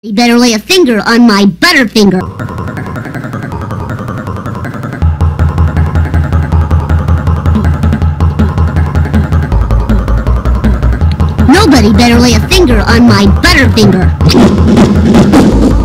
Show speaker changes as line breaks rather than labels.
You better lay a finger on my butterfinger. Nobody better lay a finger on my butterfinger.